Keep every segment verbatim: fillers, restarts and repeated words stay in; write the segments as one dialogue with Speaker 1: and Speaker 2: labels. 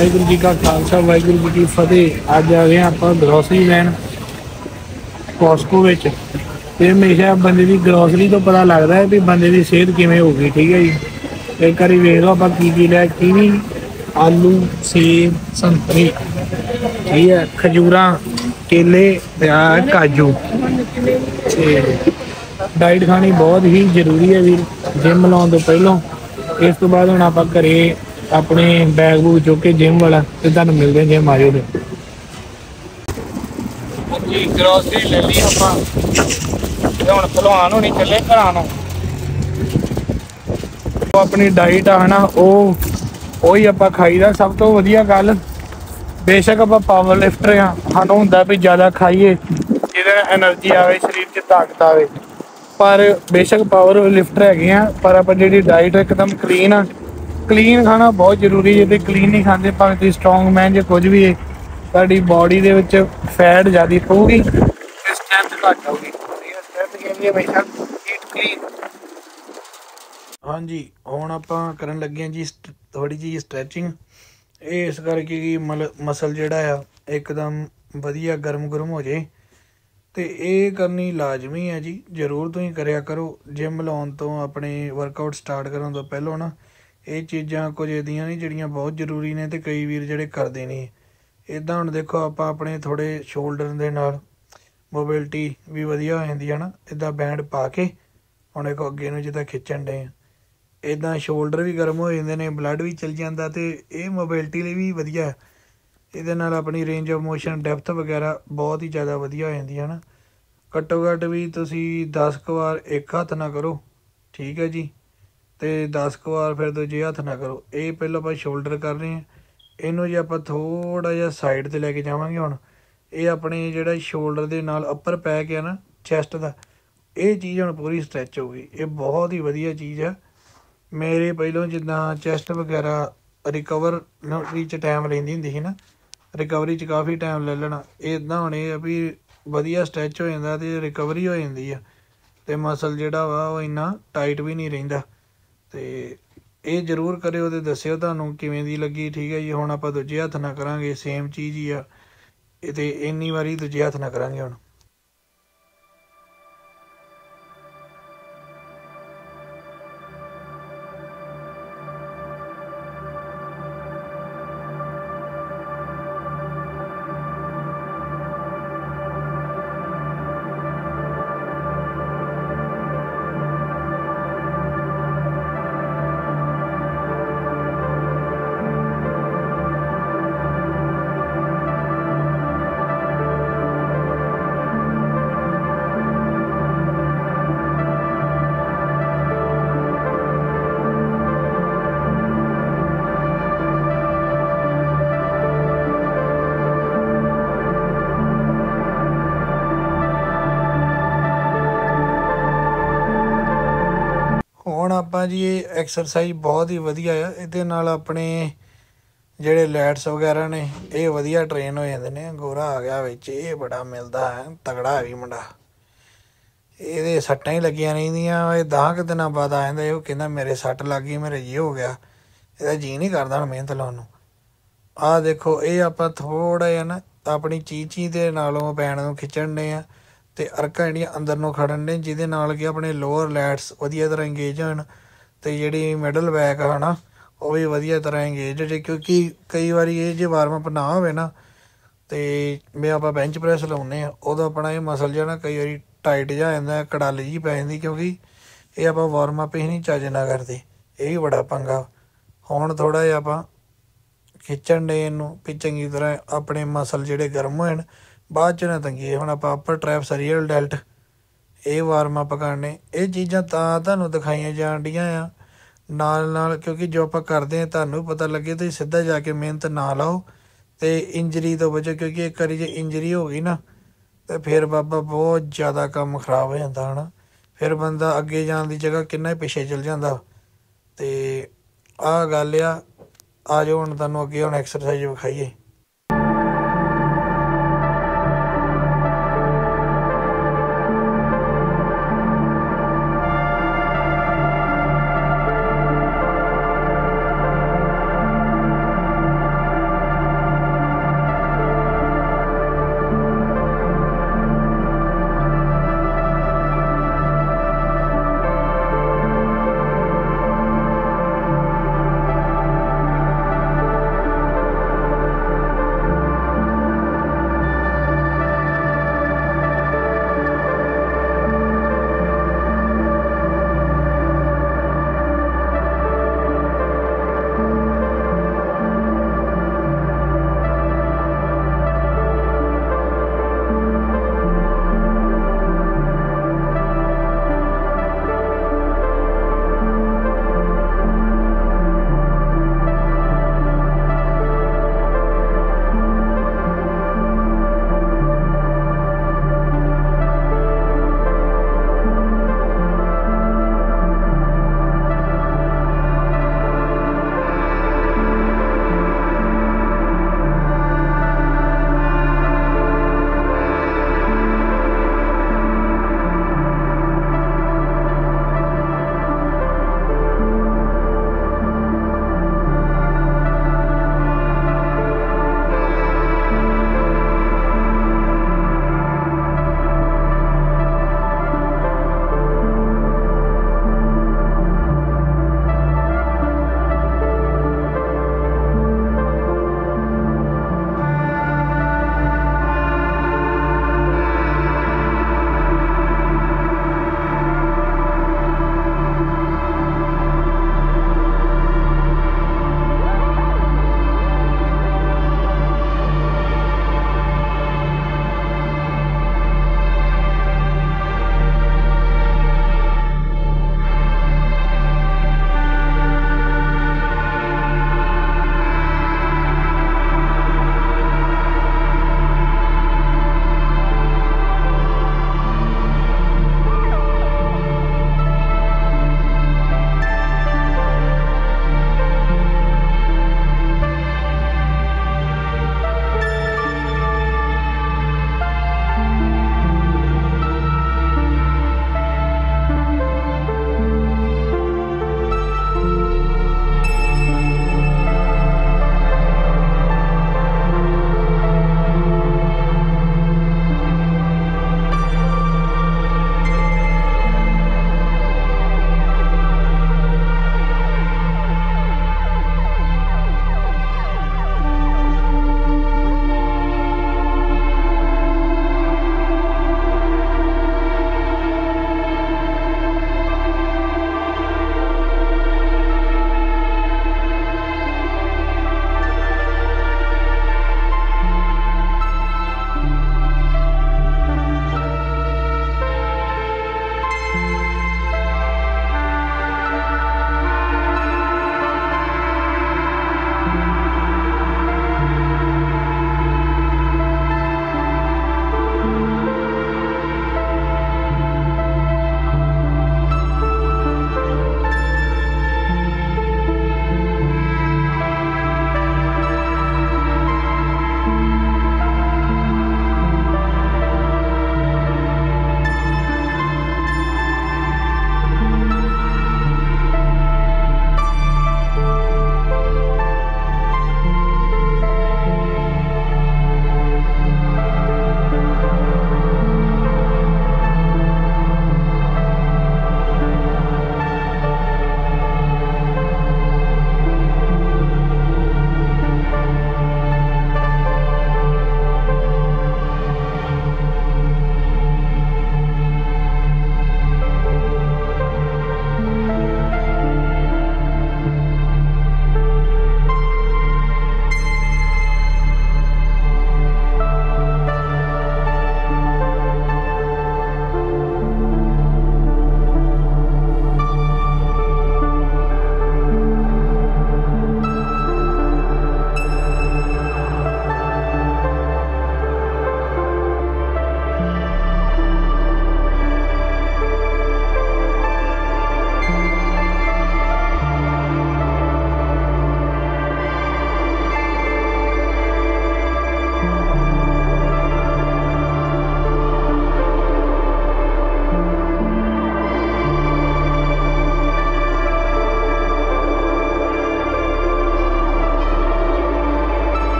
Speaker 1: वाहिगुरू जी का खालसा वाहिगुरू जी की फतेह। अज आ गए आप ग्रोसरी लैन कॉस्को विच। ते हमेशा बंदे की ग्रोसरी तो पता लगता है भी बंदे की सेहत किवें होगी। ठीक है जी, एक बार वेख लो आप की की लिया। कीवी, आलू, सेब, संतरे, ठीक है, खजूरा, केले, काजू। डाइट खानी बहुत ही जरूरी है वीर, जिम लाने तो पहलों। इस तो बाद हम आप घरे अपने बैग बूग चुक के जिम वाला तो तुहानूं मिलते हैं जिम आयो तो जी। ग्रोसरी ले ली आप हम भलवान होनी चले घर। अपनी डाइट आ ना वो ही आप खाईदा। सब तो वधिया गल, बेशक आप पावर लिफ्टर हाँ, सानू हुंदा भी ज़्यादा खाइए जिहदे नाल एनर्जी आवे, शरीर च ताकत आवे। पर बेशक पावर लिफ्टर है, पर आप जी डाइट एकदम क्लीन आ, क्लीन खाना बहुत जरूरी है। तो क्लीन नहीं खाते भावें तुसीं स्ट्रोंग मैन जो कुछ भी है, तुहाडी बॉडी दे विच फैट ज़्यादा पऊगी ते स्ट्रैंथ घट आऊगी। स्ट्रैंथ कहंदी हमेशा ईट क्लीन। हाँ जी, हुण आपां करन लगे जी थोड़ी जी स्ट्रैचिंग। ये इस करके कि मतलब मसल जिहड़ा आ एकदम वधिया गर्म गुरम हो जाए। तो ये करनी लाजमी है जी, जरूर तुसीं करिया करो। जिम लाउण तो अपने वर्कआउट स्टार्ट करन तो पहलों ना ये चीज़ां कुछ इहदियां नहीं जिहड़ियां बहुत जरूरी ने। तो कई वीर जिहड़े करदे नहीं। इदां हुण देखो आप अपने थोड़े शोल्डर दे नाल मोबिलिटी भी वधिया हो जांदी है ना। इदां बैंड पा के हुण देखो अगे नूं जिद्दां खिच्चण डे, इदां शोल्डर भी गर्म हो जाते हैं, ब्लड भी चल जाता। तो ये मोबिलिटी लिए भी वधिया है। ये अपनी रेंज ऑफ मोशन डैप्थ वगैरह बहुत ही ज़्यादा वधिया हो जाती है ना। घट्टो घट्ट भी तुसी दस क वार एक हत्थ ना करो, ठीक है जी, तो दस क वार फिर दूजे हत्थ ना करो। ये पहलों आप शोल्डर कर रहे हैं, इनू जी आप थोड़ा जिहा साइड ते लैके जावांगे। हुण ये अपने जिहड़ा शोल्डर दे नाल अपर पैक है ना चैस्ट का, ये चीज़ हुण पूरी स्ट्रैच होगी। ये बहुत ही वधिया चीज़ है। मेरे पहलों जिद्दां चैस्ट वगैरह रिकवर च टाइम लैंदी हुंदी सी ना, रिकवरी च काफ़ी टाइम ले लेना। इदां हुण ये भी वधिया स्ट्रैच हो जाता तो रिकवरी हो जाती है। तो मसल जिहड़ा वा वो इन्ना टाइट भी नहीं रहिंदा। तो ये जरूर करियो ते दस्सिओ तुहानूं किवें दी लगी। ठीक है जी, हुण आपां दूजे हत्थ ना करांगे, सेम चीज़ ही आ। ते इन्नी वारी दूजे हत्थ ना करांगे हुण। ਹੁਣ ਆਪਾਂ ਜੀ ਇਹ ਐਕਸਰਸਾਈਜ਼ ਬਹੁਤ ਹੀ ਵਧੀਆ ਆ। ਇਹਦੇ ਨਾਲ ਆਪਣੇ ਜਿਹੜੇ ਲੈਟਸ ਵਗੈਰਾ ਨੇ ਇਹ ਵਧੀਆ ਟ੍ਰੇਨ ਹੋ ਜਾਂਦੇ ਨੇ। ਗੋਰਾ ਆ ਗਿਆ ਵਿੱਚ, ਇਹ ਬੜਾ ਮਿਲਦਾ ਹੈ, ਤਗੜਾ ਹੈ ਵੀ ਮੁੰਡਾ। ਇਹਦੇ ਸੱਟਾਂ ਹੀ ਲੱਗੀਆਂ ਰਹਿੰਦੀਆਂ। ਇਹ ਦਸ ਕੁ ਦਿਨਾਂ ਬਾਅਦ ਆ ਜਾਂਦਾ, ਇਹ ਕਹਿੰਦਾ ਮੇਰੇ ਸੱਟ ਲੱਗ ਗਈ, ਮੇਰੇ ਇਹ ਹੋ ਗਿਆ। ਇਹਦਾ ਜੀਅ ਨਹੀਂ ਕਰਦਾ ਹੁਣ ਮਿਹਨਤ ਲਾਉਣ ਨੂੰ। ਆਹ ਦੇਖੋ, ਇਹ ਆਪਾਂ ਥੋੜ੍ਹਾ ਜਿਹਾ ਨਾ ਆਪਣੀ ਚੀਚੀ ਦੇ ਨਾਲੋਂ ਪੈਣ ਨੂੰ ਖਿੱਚਣ ਡੇ ਆ ਤੇ ਅਰਕਾਂ ਜਿਹੜੀਆਂ ਅੰਦਰ ਨੂੰ ਖੜਨ ਡੇ, ਜਿਹਦੇ ਨਾਲ ਕਿ ਆਪਣੇ ਲੋਅਰ ਲੈਟਸ ਵਧੀਆ ਤਰ੍ਹਾਂ ਇੰਗੇਜ ਹੋਣ ਤੇ ਜਿਹੜੀ ਮਿਡਲ ਬੈਕ ਆ ਨਾ ਉਹ ਵੀ ਵਧੀਆ ਤਰ੍ਹਾਂ ਇੰਗੇਜ ਹੋ ਜਾਏ। ਕਿਉਂਕਿ ਕਈ ਵਾਰੀ ਇਹ ਜੇ ਵਾਰਮਅਪ ਨਾ ਹੋਵੇ ਨਾ ਤੇ ਮੈਂ ਆਪਾਂ ਬੈਂਚ ਪ੍ਰੈਸ ਲਾਉਂਦੇ ਹਾਂ, ਉਦੋਂ ਆਪਣਾ ਇਹ ਮਸਲ ਜਿਹਾ ਨਾ ਕਈ ਵਾਰੀ ਟਾਈਟ ਜਿਹਾ ਹੋ ਜਾਂਦਾ, ਕੜਾਲੀ ਜਿਹੀ ਪੈ ਜਾਂਦੀ। ਕਿਉਂਕਿ ਇਹ ਆਪਾਂ ਵਾਰਮਅਪ ਹੀ ਨਹੀਂ ਚੱਜ ਨਾਲ ਕਰਦੇ, ਇਹ ਵੀ ਬੜਾ ਪੰਗਾ। ਹੁਣ ਥੋੜ੍ਹਾ ਜਿਹਾ ਆਪਾਂ ਖਿੱਚਣ ਡੇ ਇਹਨੂੰ ਵੀ ਚੰਗੀ ਤਰ੍ਹਾਂ ਆਪਣੇ ਮਸਲ ਜਿਹੜੇ ਗਰਮ ਹੋਣ, ਬਾਅਦ 'ਚ ਨਾ ਤੰਗੀਏ। ਹੁਣ ਆਪਾਂ ਅਪਰ ਟ੍ਰੈਪ ਸਰੀਅਲ ਡੈਲਟ ਇਹ ਵਾਰਮਅਪ ਕਰਨੇ। ਇਹ ਚੀਜ਼ਾਂ ਤਾਂ ਤੁਹਾਨੂੰ ਦਿਖਾਈਆਂ ਜਾਣ ਡੀਆਂ ਆ ਨਾਲ ਨਾਲ, ਕਿਉਂਕਿ ਜੋ ਆਪਾਂ ਕਰਦੇ ਹਾਂ ਤੁਹਾਨੂੰ ਪਤਾ ਲੱਗੇ। ਤੁਸੀਂ ਸਿੱਧਾ ਜਾ ਕੇ ਮਿਹਨਤ ਨਾ ਲਾਓ ਅਤੇ ਇੰਜਰੀ ਤੋਂ ਬਚੋ। ਕਿਉਂਕਿ ਇੱਕ ਵਾਰੀ ਜੇ ਇੰਜਰੀ ਹੋ ਗਈ ਨਾ ਤਾਂ ਫਿਰ ਬਾਬਾ ਬਹੁਤ ਜ਼ਿਆਦਾ ਕੰਮ ਖਰਾਬ ਹੋ ਜਾਂਦਾ ਹੈ ਨਾ। ਫਿਰ ਬੰਦਾ ਅੱਗੇ ਜਾਣ ਦੀ ਜਗ੍ਹਾ ਕਿੰਨਾ ਪਿੱਛੇ ਚਲ ਜਾਂਦਾ। ਅਤੇ ਆਹ ਗੱਲ ਆ। ਆ ਜਾਓ ਹੁਣ ਤੁਹਾਨੂੰ ਅੱਗੇ ਹੁਣ ਐਕਸਰਸਾਈਜ਼ ਵਿਖਾਈਏ।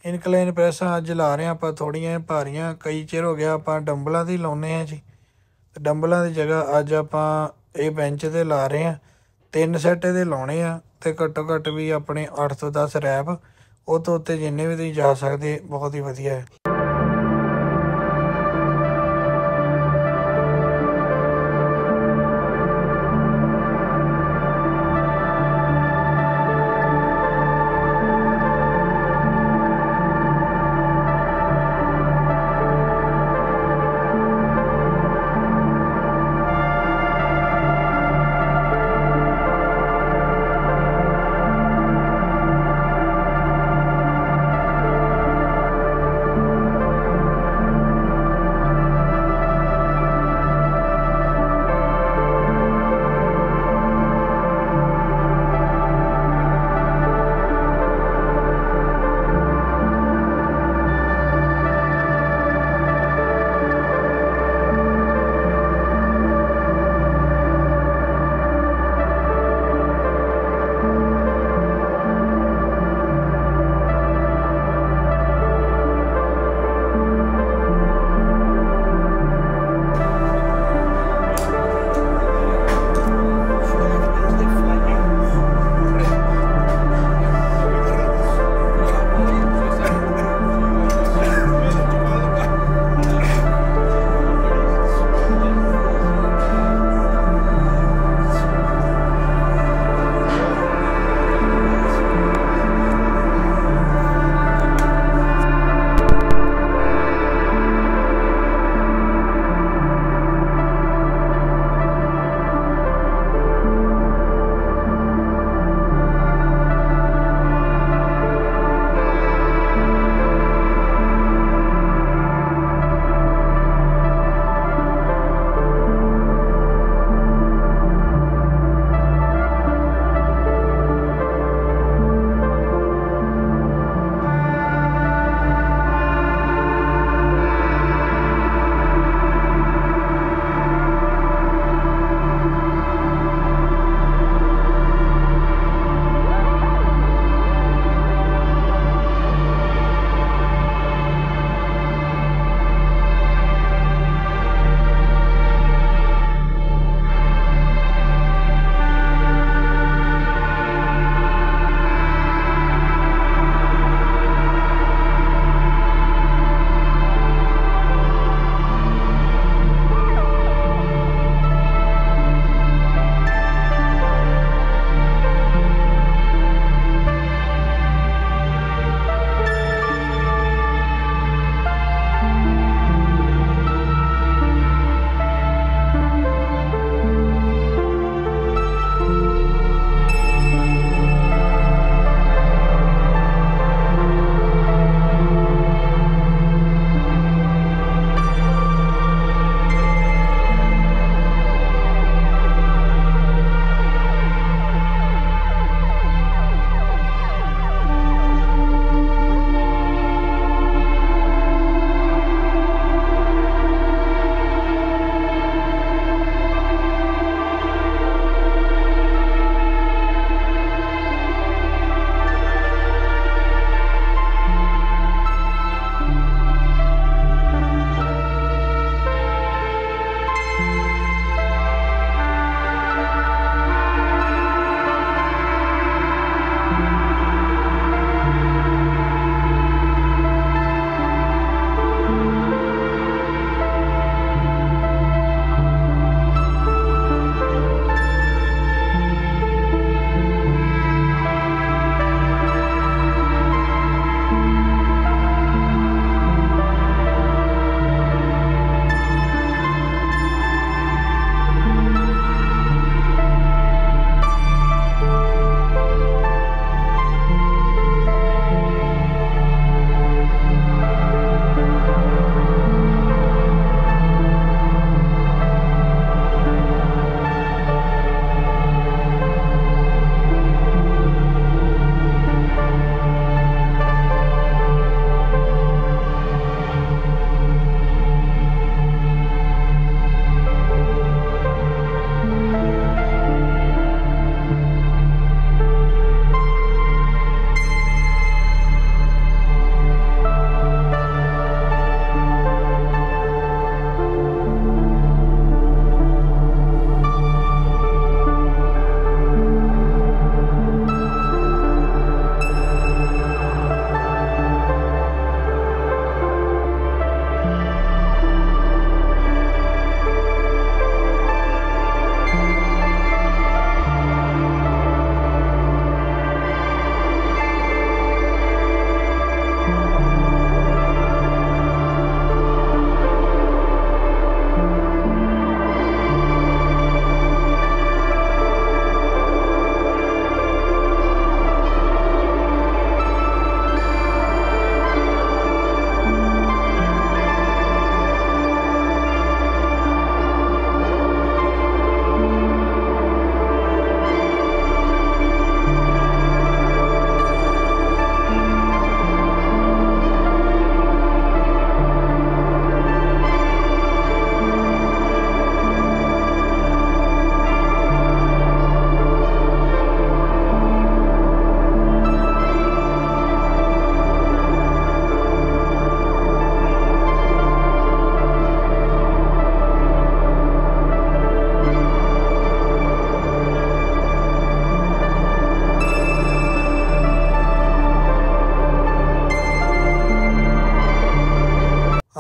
Speaker 1: ਇਨਕਲਾਈਨ ਪ੍ਰੈਸਾਂ ਅੱਜ ਲਾ ਰਹੇ ਹਾਂ ਆਪਾਂ ਥੋੜ੍ਹੀਆਂ ਭਾਰੀਆਂ। ਕਈ ਚਿਰ ਹੋ ਗਿਆ ਆਪਾਂ ਡੰਬਲਾਂ ਦੀ ਲਾਉਂਦੇ ਹਾਂ ਜੀ, ਤੇ ਡੰਬਲਾਂ ਦੀ ਜਗ੍ਹਾ ਅੱਜ ਆਪਾਂ ਇਹ ਬੈਂਚ 'ਤੇ ਲਾ ਰਹੇ ਹਾਂ। ਤਿੰਨ ਸੈੱਟ ਇਹਦੇ ਲਾਉਣੇ ਆ, ਅਤੇ ਘੱਟੋ ਘੱਟ ਵੀ ਆਪਣੇ ਅੱਠ ਤੋਂ ਦਸ ਰੈਪ। ਉਹ ਤੋਂ ਉੱਤੇ ਜਿੰਨੇ ਵੀ ਤੁਸੀਂ ਜਾ ਸਕਦੇ ਬਹੁਤ ਹੀ ਵਧੀਆ ਹੈ।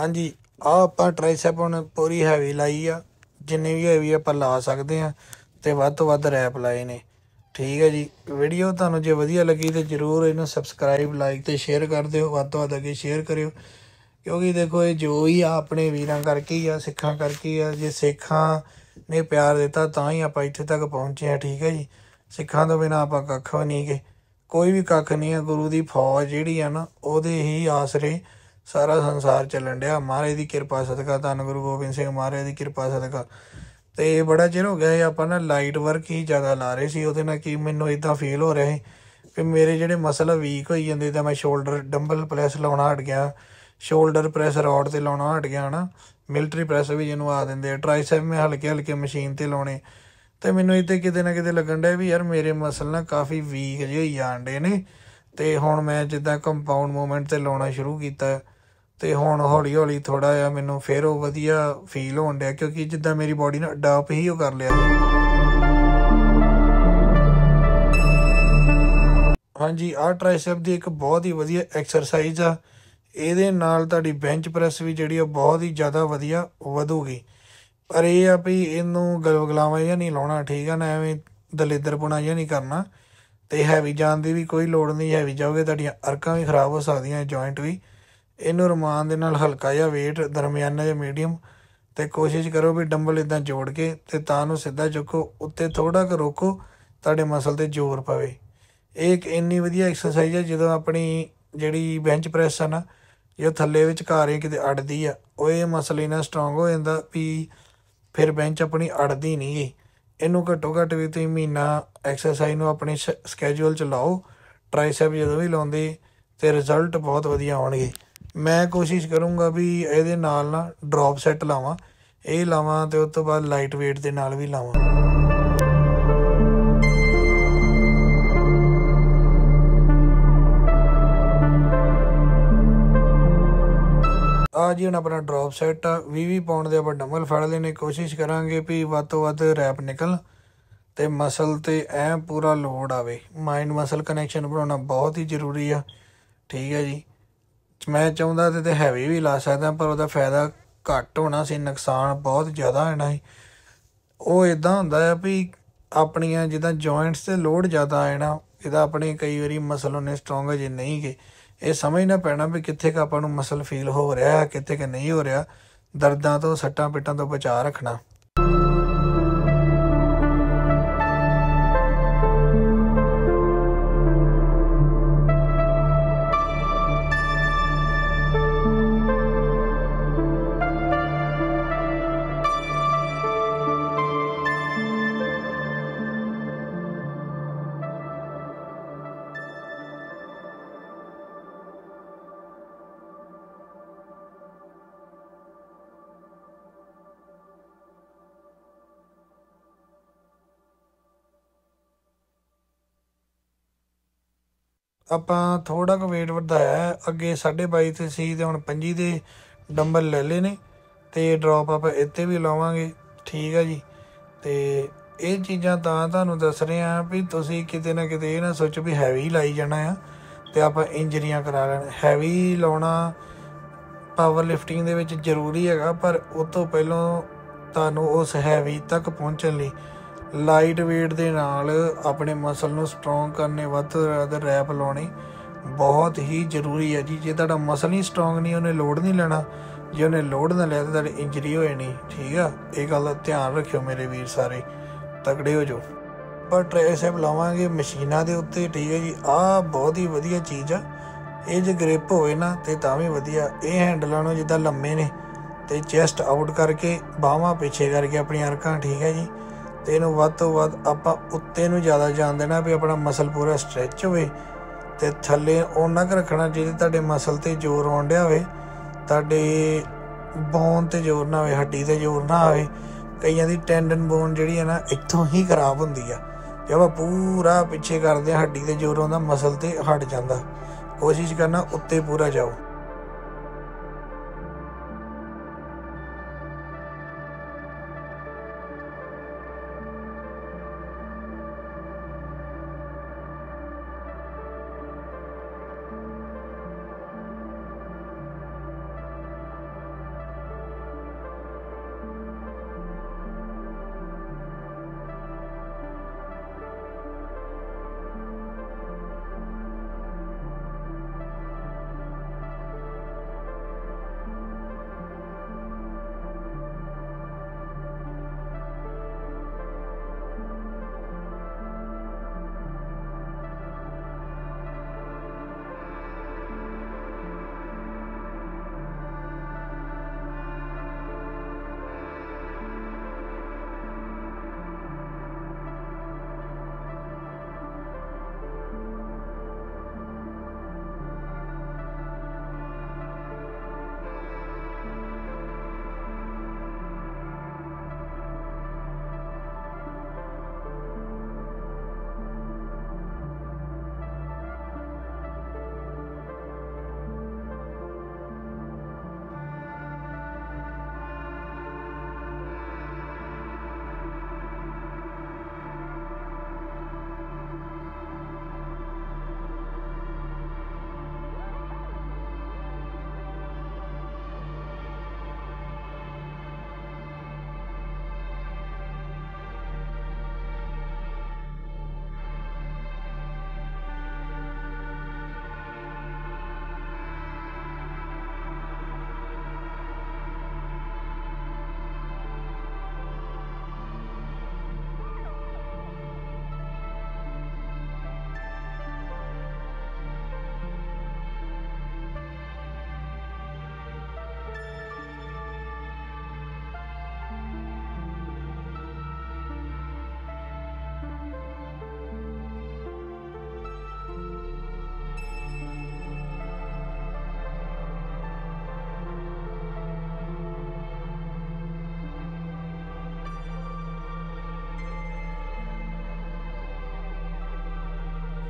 Speaker 1: हाँ जी, ਆ ਆਪਾਂ ਟ੍ਰਾਈਸੈਪ ਹੁਣ ਪੂਰੀ ਹੈਵੀ ਲਾਈ ਆ, ਜਿੰਨੀ ਵੀ ਹੈਵੀ ਆਪਾਂ ਲਾ ਸਕਦੇ ਹਾਂ, ਤੇ ਵੱਧ ਤੋਂ ਵੱਧ ਰੈਪ ਲਾਏ ਨੇ। ਠੀਕ ਹੈ ਜੀ, ਵੀਡੀਓ ਤੁਹਾਨੂੰ ਜੇ ਵਧੀਆ ਲੱਗੀ ਤੇ ਜ਼ਰੂਰ ਇਹਨੂੰ ਸਬਸਕ੍ਰਾਈਬ ਲਾਈਕ ਤੇ ਸ਼ੇਅਰ ਕਰ ਦਿਓ, ਵੱਧ ਤੋਂ ਵੱਧ ਅੱਗੇ ਸ਼ੇਅਰ ਕਰਿਓ, ਕਿਉਂਕਿ ਦੇਖੋ ਇਹ ਜੋ ਹੀ ਆ ਆਪਣੇ ਵੀਰਾਂ ਕਰਕੇ ਹੀ ਆ, ਸਿੱਖਾਂ ਕਰਕੇ ਹੀ ਆ। ਜੇ ਸਿੱਖਾਂ ਨੇ ਪਿਆਰ ਦਿੱਤਾ ਤਾਂ ਹੀ ਆਪਾਂ ਇੱਥੇ ਤੱਕ ਪਹੁੰਚੇ ਹਾਂ। ਠੀਕ ਹੈ ਜੀ, ਸਿੱਖਾਂ ਤੋਂ ਬਿਨਾਂ ਆਪਾਂ ਕੱਖ ਵੀ ਨਹੀਂ ਗੇ, ਕੋਈ ਵੀ ਕੱਖ ਨਹੀਂ ਆ। ਗੁਰੂ ਦੀ ਫੌਜ ਜਿਹੜੀ ਆ ਨਾ, ਉਹਦੇ ਹੀ ਆਸਰੇ ਸਾਰਾ ਸੰਸਾਰ ਚੱਲਣ ਡਿਆ, ਮਹਾਰਾਜ ਦੀ ਕਿਰਪਾ ਸਦਕਾ, ਧੰਨ ਗੁਰੂ ਗੋਬਿੰਦ ਸਿੰਘ ਮਹਾਰਾਜ ਦੀ ਕਿਰਪਾ ਸਦਕਾ। ਤੇ ਬੜਾ ਚਿਰ ਹੋ ਗਿਆ ਇਹ ਆਪਾਂ ਨਾ ਲਾਈਟ ਵਰਕ ਹੀ ਜ਼ਿਆਦਾ ਲਾ ਰਹੇ ਸੀ, ਉਹਦੇ ਨਾਲ ਕੀ ਮੈਨੂੰ ਇੱਦਾਂ ਫੀਲ ਹੋ ਰਿਹਾ ਸੀ ਵੀ ਮੇਰੇ ਜਿਹੜੇ ਮਸਲ ਵੀਕ ਹੋਈ ਜਾਂਦੇ, ਤਾਂ ਮੈਂ ਸ਼ੋਲਡਰ ਡੰਬਲ ਪ੍ਰੈਸ ਲਾਉਣਾ ਹਟ ਗਿਆ, ਸ਼ੋਲਡਰ ਪ੍ਰੈਸ ਰੋਡ 'ਤੇ ਲਾਉਣਾ ਹਟ ਗਿਆ ਨਾ, ਮਿਲਟਰੀ ਪ੍ਰੈਸ ਵੀ ਜਿਹਨੂੰ ਆ ਦਿੰਦੇ ਆ, ਟਰਾਈਸੈਪ ਮੈਂ ਹਲਕੇ ਹਲਕੇ ਮਸ਼ੀਨ 'ਤੇ ਲਾਉਣੇ। ਅਤੇ ਮੈਨੂੰ ਇੱਥੇ ਕਿਤੇ ਨਾ ਕਿਤੇ ਲੱਗਣ ਡਿਆ ਵੀ ਯਾਰ ਮੇਰੇ ਮਸਲ ਨਾ ਕਾਫੀ ਵੀਕ ਜਿਹੇ ਹੋਈ ਜਾਣ ਡੇ ਨੇ। ਅਤੇ ਹੁਣ ਮੈਂ ਜਿੱਦਾਂ ਕੰਪਾਊਂਡ ਮੂਵਮੈਂਟ 'ਤੇ ਲਾਉਣਾ ਸ਼ੁਰੂ ਕੀਤਾ, ਅਤੇ ਹੁਣ ਹੌਲੀ ਹੌਲੀ ਥੋੜ੍ਹਾ ਜਿਹਾ ਮੈਨੂੰ ਫਿਰ ਉਹ ਵਧੀਆ ਫੀਲ ਹੋਣ ਡਿਆ, ਕਿਉਂਕਿ ਜਿੱਦਾਂ ਮੇਰੀ ਬੋਡੀ ਨੇ ਅਡਾਪ ਹੀ ਉਹ ਕਰ ਲਿਆ। ਹਾਂਜੀ, ਆਹ ਟਰਾਈਸੈਪ ਦੀ ਇੱਕ ਬਹੁਤ ਹੀ ਵਧੀਆ ਐਕਸਰਸਾਈਜ਼ ਆ, ਇਹਦੇ ਨਾਲ ਤੁਹਾਡੀ ਬੈਂਚ ਪ੍ਰੈਸ ਵੀ ਜਿਹੜੀ ਆ ਬਹੁਤ ਹੀ ਜ਼ਿਆਦਾ ਵਧੀਆ ਵਧੂਗੀ। ਪਰ ਇਹ ਆ ਵੀ ਇਹਨੂੰ ਗਲਗਲਾਵਾਂ ਜਿਹਾ ਨਹੀਂ ਲਾਉਣਾ, ਠੀਕ ਆ ਨਾ, ਐਵੇਂ ਦਲਿੱਦਰਪੁਣਾ ਜਿਹਾ ਨਹੀਂ ਕਰਨਾ। ਅਤੇ ਹੈਵੀ ਜਾਣ ਦੀ ਵੀ ਕੋਈ ਲੋੜ ਨਹੀਂ, ਹੈਵੀ ਜਾਓਗੇ ਤੁਹਾਡੀਆਂ ਅਰਕਾਂ ਵੀ ਖਰਾਬ ਹੋ ਸਕਦੀਆਂ, ਜੁਆਇੰਟ ਵੀ। ਇਹਨੂੰ ਰਮਾਨ ਦੇ ਨਾਲ ਹਲਕਾ ਜਿਹਾ ਵੇਟ, ਦਰਮਿਆਨਾ ਜਿਹਾ ਮੀਡੀਅਮ, ਅਤੇ ਕੋਸ਼ਿਸ਼ ਕਰੋ ਵੀ ਡੰਬਲ ਇੱਦਾਂ ਜੋੜ ਕੇ ਅਤੇ ਤਾਂ ਨੂੰ ਸਿੱਧਾ ਚੁੱਕੋ, ਉੱਤੇ ਥੋੜ੍ਹਾ ਕੁ ਰੋਕੋ, ਤੁਹਾਡੇ ਮਸਲ 'ਤੇ ਜ਼ੋਰ ਪਵੇ। ਇਹ ਇੱਕ ਇੰਨੀ ਵਧੀਆ ਐਕਸਰਸਾਈਜ਼ ਹੈ, ਜਦੋਂ ਆਪਣੀ ਜਿਹੜੀ ਬੈਂਚ ਪ੍ਰੈਸ ਆ ਨਾ, ਜੇ ਥੱਲੇ ਵਿਚਕਾਰ ਹੀ ਕਿਤੇ ਅੜਦੀ ਆ, ਉਹ ਇਹ ਮਸਲ ਇੰਨਾ ਸਟਰੋਂਗ ਹੋ ਜਾਂਦਾ ਵੀ ਫਿਰ ਬੈਂਚ ਆਪਣੀ ਅੜਦੀ ਨਹੀਂ ਗੀ। ਇਹਨੂੰ ਘੱਟੋ ਘੱਟ ਵੀ ਤੁਸੀਂ ਮਹੀਨਾ ਐਕਸਰਸਾਈਜ਼ ਨੂੰ ਆਪਣੇ ਸ ਸਕੈਜੂਅਲ 'ਚ ਲਾਓ, ਟਰਾਈਸੈਪ ਜਦੋਂ ਵੀ ਲਾਉਂਦੇ, ਅਤੇ ਰਿਜ਼ਲਟ ਬਹੁਤ ਵਧੀਆ ਆਉਣਗੇ। ਮੈਂ ਕੋਸ਼ਿਸ਼ ਕਰੂੰਗਾ ਵੀ ਇਹਦੇ ਨਾਲ ਨਾ ਡਰੋਪ ਸੈੱਟ ਲਾਵਾਂ, ਇਹ ਲਾਵਾਂ ਅਤੇ ਉਸ ਤੋਂ ਬਾਅਦ ਲਾਈਟ ਵੇਟ ਦੇ ਨਾਲ ਵੀ ਲਾਵਾਂ। ਆ ਜੀ ਹੁਣ ਆਪਣਾ ਡਰੋਪ ਸੈੱਟ ਆ, ਵੀਹ ਵੀਹ ਪਾਉਂਡ ਦੇ ਆਪਾਂ ਡੰਬਲ ਫੜ ਲੈਣੇ। ਕੋਸ਼ਿਸ਼ ਕਰਾਂਗੇ ਵੀ ਵੱਧ ਤੋਂ ਵੱਧ ਰੈਪ ਨਿਕਲ ਅਤੇ ਮਸਲ 'ਤੇ ਐਂ ਪੂਰਾ ਲੋਡ ਆਵੇ। ਮਾਇੰਡ ਮਸਲ ਕਨੈਕਸ਼ਨ ਬਣਾਉਣਾ ਬਹੁਤ ਹੀ ਜ਼ਰੂਰੀ ਆ। ਠੀਕ ਹੈ ਜੀ, ਮੈਂ ਚਾਹੁੰਦਾ ਤੇ ਤੇ ਹੈਵੀ ਵੀ ਲਾ ਸਕਦਾ, ਪਰ ਉਹਦਾ ਫਾਇਦਾ ਘੱਟ ਹੋਣਾ ਸੀ, ਨੁਕਸਾਨ ਬਹੁਤ ਜ਼ਿਆਦਾ ਹੋਣਾ ਸੀ। ਉਹ ਇੱਦਾਂ ਹੁੰਦਾ ਆ ਵੀ ਆਪਣੀਆਂ ਜਿੱਦਾਂ ਜੁਆਇੰਟਸ 'ਤੇ ਲੋਡ ਜ਼ਿਆਦਾ ਆ ਜਾਣਾ, ਇਹਦਾ ਆਪਣੇ ਕਈ ਵਾਰੀ ਮਸਲ ਉਹਨੇ ਸਟਰੋਂਗ ਅਜੇ ਨਹੀਂ ਗੇ। ਇਹ ਸਮਝਣਾ ਪੈਣਾ ਵੀ ਕਿੱਥੇ ਕੁ ਆਪਾਂ ਨੂੰ ਮਸਲ ਫੀਲ ਹੋ ਰਿਹਾ, ਕਿੱਥੇ ਕੁ ਨਹੀਂ ਹੋ ਰਿਹਾ। ਦਰਦਾਂ ਤੋਂ, ਸੱਟਾਂ ਪਿੱਟਾਂ ਤੋਂ ਬਚਾਅ ਰੱਖਣਾ। ਆਪਾਂ ਥੋੜ੍ਹਾ ਕੁ ਵੇਟ ਵਧਾਇਆ, ਅੱਗੇ ਸਾਢੇ ਬਾਈ 'ਤੇ ਸੀ ਅਤੇ ਹੁਣ ਪੰਜੀ ਦੇ ਡੰਬਲ ਲੈ ਲਏ ਨੇ, ਅਤੇ ਡਰੋਪ ਆਪਾਂ ਇੱਥੇ ਵੀ ਲਾਵਾਂਗੇ। ਠੀਕ ਹੈ ਜੀ, ਅਤੇ ਇਹ ਚੀਜ਼ਾਂ ਤਾਂ ਤੁਹਾਨੂੰ ਦੱਸ ਰਹੇ ਹਾਂ ਵੀ ਤੁਸੀਂ ਕਿਤੇ ਨਾ ਕਿਤੇ ਇਹ ਨਾ ਸੋਚੋ ਵੀ ਹੈਵੀ ਲਾਈ ਜਾਣਾ ਆ ਅਤੇ ਆਪਾਂ ਇੰਜਰੀਆਂ ਕਰਾ ਲੈਣ। ਹੈਵੀ ਲਾਉਣਾ ਪਾਵਰ ਲਿਫਟਿੰਗ ਦੇ ਵਿੱਚ ਜ਼ਰੂਰੀ ਹੈਗਾ, ਪਰ ਉਹ ਤੋਂ ਪਹਿਲਾਂ ਤੁਹਾਨੂੰ ਉਸ ਹੈਵੀ ਤੱਕ ਪਹੁੰਚਣ ਲਈ ਲਾਈਟ ਵੇਟ ਦੇ ਨਾਲ ਆਪਣੇ ਮਸਲ ਨੂੰ ਸਟਰੋਂਗ ਕਰਨੇ, ਵੱਧ ਤੋਂ ਵੱਧ ਰੈਪ ਲਾਉਣੇ ਬਹੁਤ ਹੀ ਜ਼ਰੂਰੀ ਹੈ ਜੀ। ਜੇ ਤੁਹਾਡਾ ਮਸਲ ਹੀ ਸਟਰੋਂਗ ਨਹੀਂ, ਉਹਨੇ ਲੋਡ ਨਹੀਂ ਲੈਣਾ, ਜੇ ਉਹਨੇ ਲੋਡ ਨਾ ਲਿਆ ਤਾਂ ਤੁਹਾਡੀ ਇੰਜਰੀ ਹੋ ਜਾਣੀ। ਠੀਕ ਆ, ਇਹ ਗੱਲ ਦਾ ਧਿਆਨ ਰੱਖਿਓ ਮੇਰੇ ਵੀਰ, ਸਾਰੇ ਤਕੜੇ ਹੋ ਜਾਓ। ਪਰ ਟਰਾਈਸੈਪ ਲਾਵਾਂਗੇ ਮਸ਼ੀਨਾਂ ਦੇ ਉੱਤੇ। ਠੀਕ ਹੈ ਜੀ, ਆਹ ਬਹੁਤ ਹੀ ਵਧੀਆ ਚੀਜ਼ ਆ। ਇਹ ਜੇ ਗ੍ਰਿਪ ਹੋਵੇ ਨਾ ਅਤੇ ਤਾਂ ਵੀ ਵਧੀਆ। ਇਹ ਹੈਂਡਲਾਂ ਨੂੰ ਜਿੱਦਾਂ ਲੰਮੇ ਨੇ ਅਤੇ ਚੈਸਟ ਆਊਟ ਕਰਕੇ, ਬਾਹਾਂ ਪਿੱਛੇ ਕਰਕੇ ਆਪਣੀਆਂ ਅਰਕਾਂ। ਠੀਕ ਹੈ ਜੀ, ਅਤੇ ਇਹਨੂੰ ਵੱਧ ਤੋਂ ਵੱਧ ਆਪਾਂ ਉੱਤੇ ਨੂੰ ਜ਼ਿਆਦਾ ਜਾਣ ਦੇਣਾ ਵੀ ਆਪਣਾ ਮਸਲ ਪੂਰਾ ਸਟਰੈਚ ਹੋਵੇ, ਅਤੇ ਥੱਲੇ ਓਨਾ ਕੁ ਰੱਖਣਾ ਜਿਹਦੇ ਤੁਹਾਡੇ ਮਸਲ 'ਤੇ ਜ਼ੋਰ ਆਉਣ ਡਿਆ ਹੋਵੇ, ਤੁਹਾਡੇ ਬੋਨ 'ਤੇ ਜ਼ੋਰ ਨਾ ਹੋਵੇ, ਹੱਡੀ 'ਤੇ ਜ਼ੋਰ ਨਾ ਆਵੇ। ਕਈਆਂ ਦੀ ਟੈਂਡਨ ਬੋਨ ਜਿਹੜੀ ਹੈ ਨਾ ਇੱਥੋਂ ਹੀ ਖਰਾਬ ਹੁੰਦੀ ਆ। ਜੇ ਆਪਾਂ ਪੂਰਾ ਪਿੱਛੇ ਕਰਦੇ ਹਾਂ, ਹੱਡੀ 'ਤੇ ਜ਼ੋਰ ਆਉਂਦਾ, ਮਸਲ 'ਤੇ ਹਟ ਜਾਂਦਾ। ਕੋਸ਼ਿਸ਼ ਕਰਨਾ ਉੱਤੇ ਪੂਰਾ ਜਾਓ।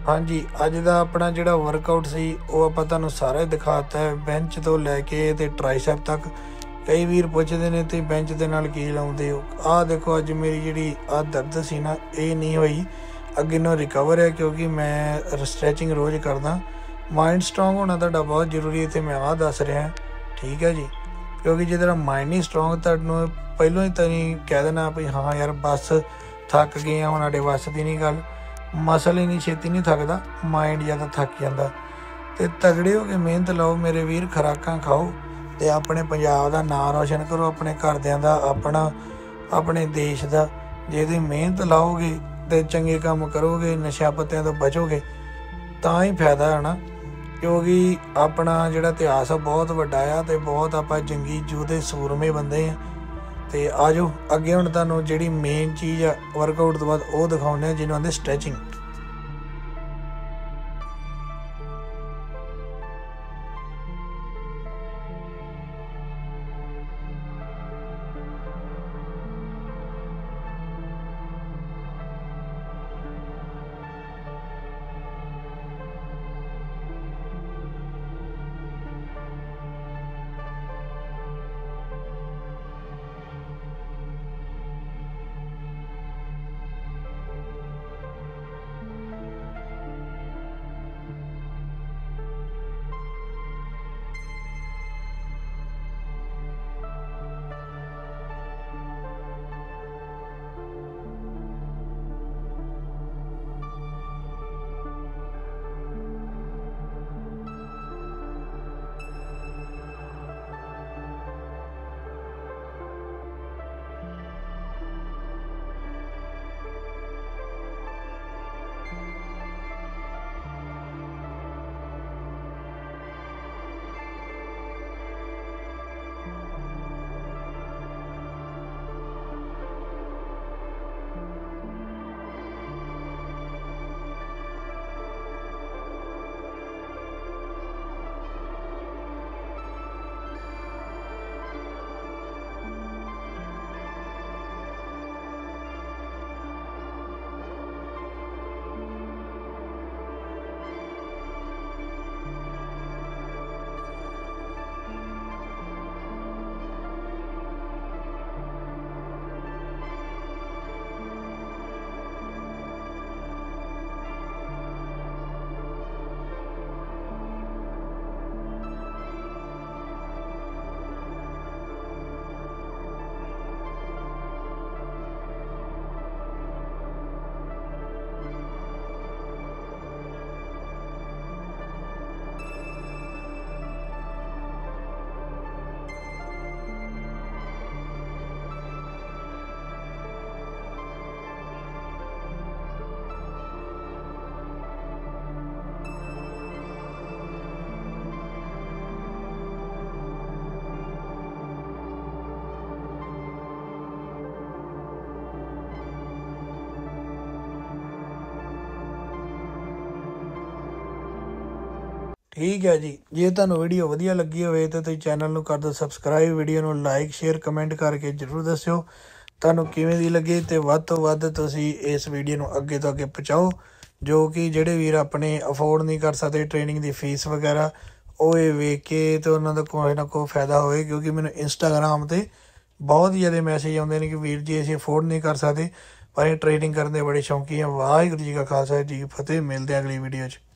Speaker 1: हाँ जी, अज का अपना जिहड़ा वर्कआउट सी वो आपां तुहानूं सारा दिखाता है, बेंच तो लैके ते ट्राइसेप तक। कई वीर पुछदे ने ते बेंच दे नाल की लाउंदे हो। आ देखो अज मेरी जिहड़ी आ दर्द सी ना ये नहीं होई, अगे नों रिकवर है क्योंकि मैं स्ट्रैचिंग रोज़ करदा। माइंड स्ट्रोंग होना तुहाडा बहुत जरूरी है, तो मैं आ दस रहा ठीक है जी। क्योंकि जे तेरा माइंड नहीं स्ट्रोंग तुहानूं पहलों ही तुसीं कह देना भी हाँ यार बस थक गए हुण साडे वस दी नहीं गल। मसल ही नहीं छेती नहीं थकदा, माइंड ज़्यादा थक जाता। तो तगड़े हो के मेहनत लाओ मेरे वीर, खुराकां खाओ तो अपने पंजाब का नाम रोशन करो, अपने घरदियां दा, अपना अपने देश का। जे तुसीं मेहनत लाओगे तो चंगे काम करोगे, नशा पत्तियां तो बचोगे तो ही फायदा है ना। क्योंकि अपना जिहड़ा इतिहास है बहुत वड्डा आ, तो बहुत आपां जंगी योद्धे सूरमे बंदे हैं। तो आ जाओ अगे हुण तुहानूं जिहड़ी मेन चीज़ आ वर्कआउट तो बाद वो दिखाउने जिन्हों आंदे स्ट्रैचिंग। ठीक है जी। जे तुहानूं वीडियो वधिया लगी होवे तो तुसीं चैनल नूं कर दो सबसक्राइब, वीडियो नूं लाइक शेयर कमेंट करके जरूर दस्सिओ तुहानूं किवें दी लगी। तो वध तो वध तुसीं इस वीडियो नूं अगे तो अगे पहुँचाओ, जो कि जिहड़े वीर अपने अफोर्ड नहीं कर सकते ट्रेनिंग की फीस वगैरह, वो ये वेख के तो उन्हों का कोई ना कोई फायदा होए। क्योंकि मैंने इंस्टाग्राम पर बहुत ज़्यादा मैसेज आते हैं कि वीर जी असीं अफोर्ड नहीं कर सकते पर ट्रेनिंग करने बड़े शौकी हैं। वाहिगुरू जी का खालसा जी फतेह। मिलते हैं अगली वीडियो च।